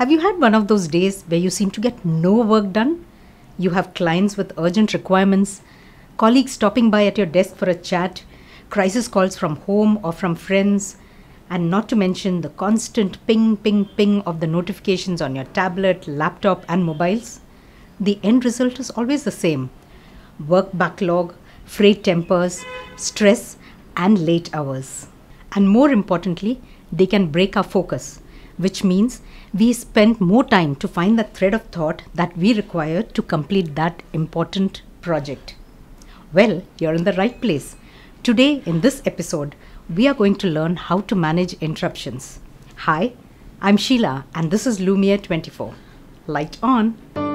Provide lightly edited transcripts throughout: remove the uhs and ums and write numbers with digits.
Have you had one of those days where you seem to get no work done? You have clients with urgent requirements, colleagues stopping by at your desk for a chat, crisis calls from home or from friends, and not to mention the constant ping, ping, ping of the notifications on your tablet, laptop, and mobiles. The end result is always the same: work backlog, frayed tempers, stress, and late hours. And more importantly, they can break our focus, which means we spend more time to find the thread of thought that we require to complete that important project. Well, you're in the right place. Today, in this episode, we are going to learn how to manage interruptions. Hi, I'm Sheila, and this is Lumiere24. Light on.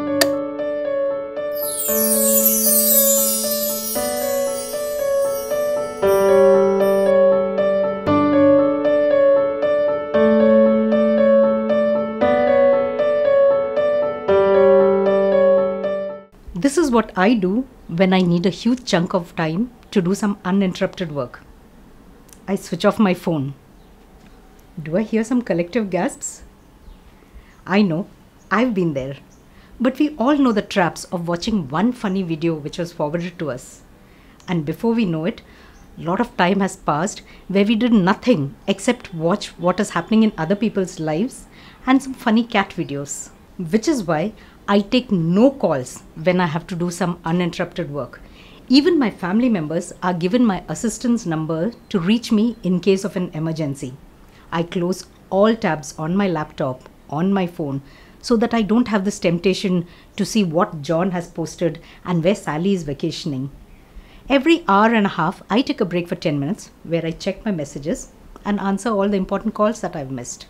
This is what I do when I need a huge chunk of time to do some uninterrupted work. I switch off my phone. Do I hear some collective gasps? I know, I've been there. But we all know the traps of watching one funny video which was forwarded to us. And before we know it, a lot of time has passed where we did nothing except watch what is happening in other people's lives and some funny cat videos. Which is why I take no calls when I have to do some uninterrupted work. Even my family members are given my assistant's number to reach me in case of an emergency. I close all tabs on my laptop, on my phone, so that I don't have this temptation to see what John has posted and where Sally is vacationing. Every hour and a half, I take a break for 10 minutes where I check my messages and answer all the important calls that I've missed.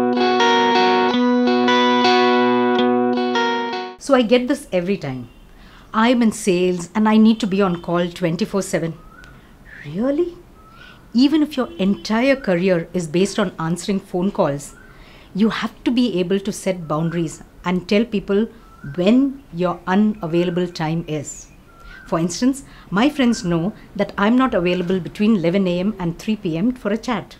So I get this every time. I'm in sales and I need to be on call 24/7. Really? Even if your entire career is based on answering phone calls, you have to be able to set boundaries and tell people when your unavailable time is. For instance, my friends know that I'm not available between 11 a.m. and 3 p.m. for a chat.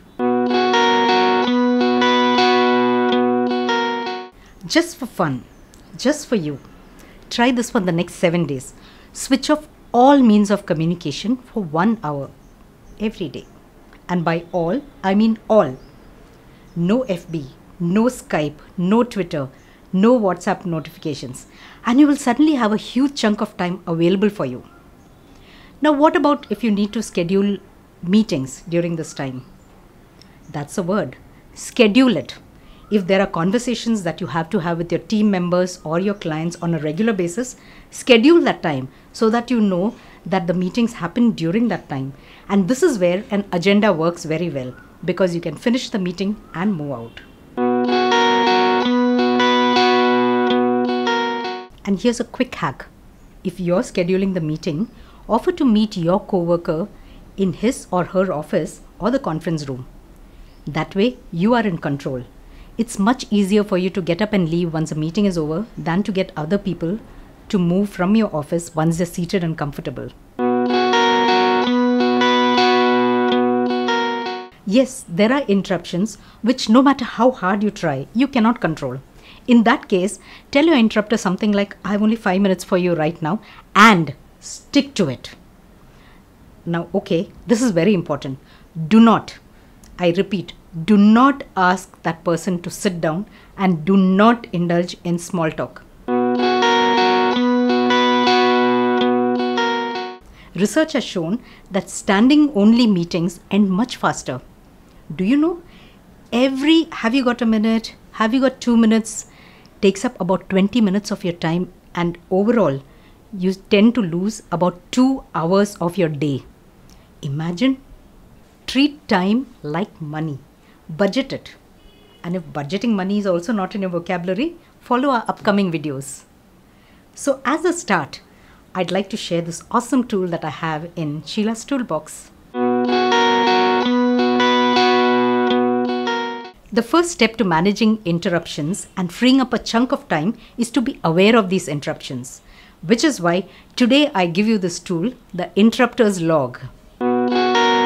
Just for fun, just for you, try this for the next 7 days. Switch off all means of communication for 1 hour every day. And by all, I mean all. No FB, no Skype, no Twitter, no WhatsApp notifications. And you will suddenly have a huge chunk of time available for you. Now, what about if you need to schedule meetings during this time? That's a word. Schedule it. If there are conversations that you have to have with your team members or your clients on a regular basis, schedule that time so that you know that the meetings happen during that time. And this is where an agenda works very well, because you can finish the meeting and move out. And here's a quick hack. If you're scheduling the meeting, offer to meet your coworker in his or her office or the conference room. That way, you are in control. It's much easier for you to get up and leave once a meeting is over than to get other people to move from your office once they're seated and comfortable. Yes, there are interruptions which, no matter how hard you try, you cannot control. In that case, tell your interrupter something like, I have only 5 minutes for you right now, and stick to it. Now, okay, this is very important. Do not, I repeat, do not ask that person to sit down, and do not indulge in small talk. Research has shown that standing only meetings end much faster. Do you know? Have you got a minute? Have you got 2 minutes? Takes up about 20 minutes of your time, and overall, you tend to lose about 2 hours of your day. Imagine. Treat time like money. Budget it. And if budgeting money is also not in your vocabulary, follow our upcoming videos. So as a start, I'd like to share this awesome tool that I have in Sheila's Toolbox. The first step to managing interruptions and freeing up a chunk of time is to be aware of these interruptions, which is why today I give you this tool, the Interrupters Log.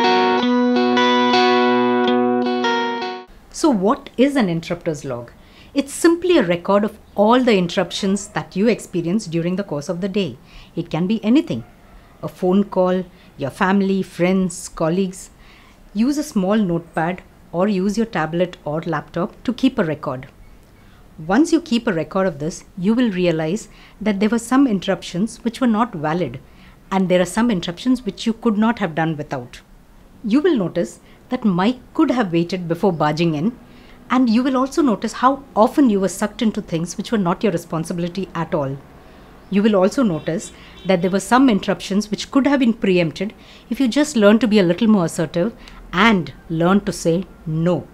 So what is an interrupters log? It's simply a record of all the interruptions that you experience during the course of the day. It can be anything. A phone call, your family, friends, colleagues. Use a small notepad or use your tablet or laptop to keep a record. Once you keep a record of this, you will realize that there were some interruptions which were not valid, and there are some interruptions which you could not have done without. You will notice that Mike could have waited before barging in, and you will also notice how often you were sucked into things which were not your responsibility at all. You will also notice that there were some interruptions which could have been preempted if you just learn to be a little more assertive and learn to say no.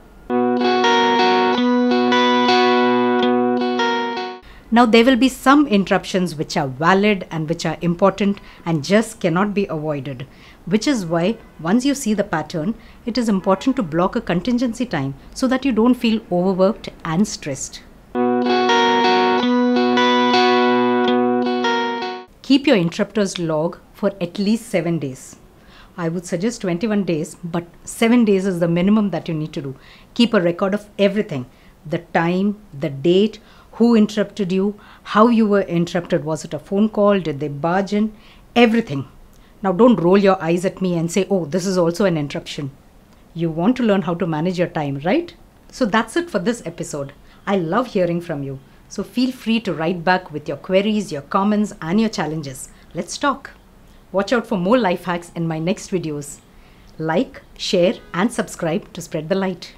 Now, there will be some interruptions which are valid and which are important and just cannot be avoided, which is why once you see the pattern, it is important to block a contingency time so that you don't feel overworked and stressed. Keep your interrupters log for at least 7 days. I would suggest 21 days, but 7 days is the minimum that you need to do. Keep a record of everything: the time, the date, who interrupted you, how you were interrupted. Was it a phone call? Did they barge in? Everything. Now, don't roll your eyes at me and say, oh, this is also an interruption. You want to learn how to manage your time, right? So that's it for this episode. I love hearing from you. So feel free to write back with your queries, your comments, and your challenges. Let's talk. Watch out for more life hacks in my next videos. Like, share, and subscribe to spread the light.